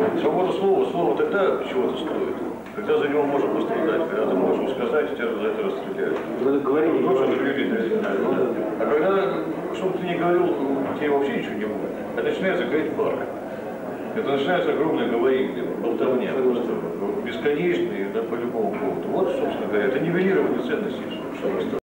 Свобода слова, слово тогда чего-то стоит, когда за него можно пострадать, когда ты можешь сказать, тебя за это расстреляют. Вы говорили, а когда, чтобы ты не говорил, тебе вообще ничего не будет. Это начинается говорить парк. Это начинается огромное говорение, болтовня, просто бесконечные, да, по любому поводу. Вот, собственно говоря, это нивелирование ценностей, что